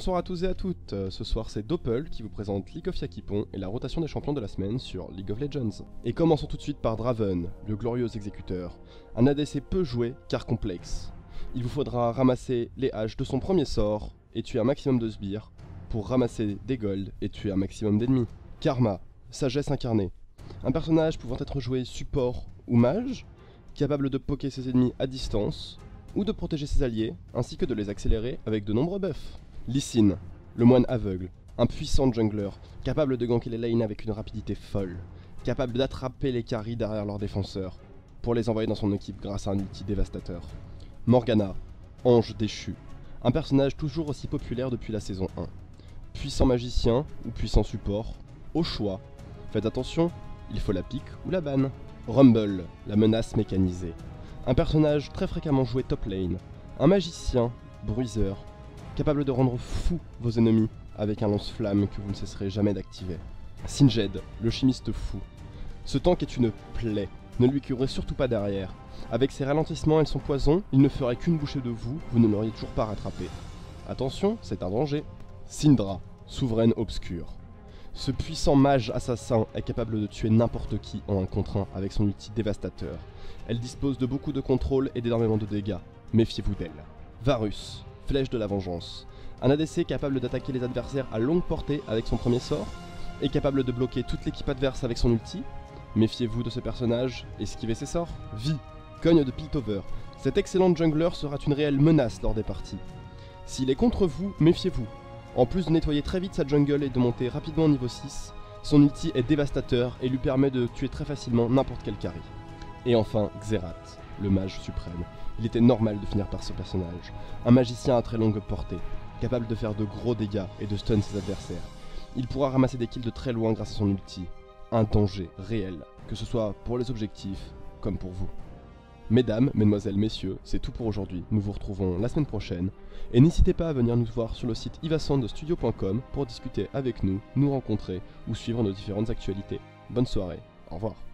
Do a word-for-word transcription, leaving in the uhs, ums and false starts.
Bonsoir à tous et à toutes, ce soir c'est Doppel qui vous présente League of Yakipon et la rotation des champions de la semaine sur League of Legends. Et commençons tout de suite par Draven, le glorieux exécuteur. Un A D C peu joué car complexe. Il vous faudra ramasser les haches de son premier sort et tuer un maximum de sbires pour ramasser des golds et tuer un maximum d'ennemis. Karma, sagesse incarnée. Un personnage pouvant être joué support ou mage, capable de poker ses ennemis à distance ou de protéger ses alliés, ainsi que de les accélérer avec de nombreux buffs. Lee Sin, le moine aveugle, un puissant jungler, capable de ganker les lanes avec une rapidité folle, capable d'attraper les carries derrière leurs défenseurs, pour les envoyer dans son équipe grâce à un ulti dévastateur. Morgana, ange déchu, un personnage toujours aussi populaire depuis la saison un. Puissant magicien ou puissant support, au choix. Faites attention, il faut la pique ou la banne. Rumble, la menace mécanisée. Un personnage très fréquemment joué top lane, un magicien, bruiseur, capable de rendre fou vos ennemis avec un lance-flamme que vous ne cesserez jamais d'activer. Singed, le chimiste fou. Ce tank est une plaie, ne lui curez surtout pas derrière. Avec ses ralentissements et son poison, il ne ferait qu'une bouchée de vous, vous ne l'auriez toujours pas rattrapé. Attention, c'est un danger. Syndra, souveraine obscure. Ce puissant mage assassin est capable de tuer n'importe qui en un contre un avec son ulti dévastateur. Elle dispose de beaucoup de contrôle et d'énormément de dégâts, méfiez-vous d'elle. Varus, flèche de la vengeance. Un A D C capable d'attaquer les adversaires à longue portée avec son premier sort, et capable de bloquer toute l'équipe adverse avec son ulti. Méfiez-vous de ce personnage, esquivez ses sorts. Vi, cogne de Piltover. Cet excellent jungler sera une réelle menace lors des parties. S'il est contre vous, méfiez-vous. En plus de nettoyer très vite sa jungle et de monter rapidement au niveau six, son ulti est dévastateur et lui permet de tuer très facilement n'importe quel carry. Et enfin, Xerath, le mage suprême. Il était normal de finir par ce personnage. Un magicien à très longue portée, capable de faire de gros dégâts et de stun ses adversaires. Il pourra ramasser des kills de très loin grâce à son ulti. Un danger réel, que ce soit pour les objectifs comme pour vous. Mesdames, mesdemoiselles, messieurs, c'est tout pour aujourd'hui. Nous vous retrouvons la semaine prochaine. Et n'hésitez pas à venir nous voir sur le site ivasoundstudio point com pour discuter avec nous, nous rencontrer ou suivre nos différentes actualités. Bonne soirée, au revoir.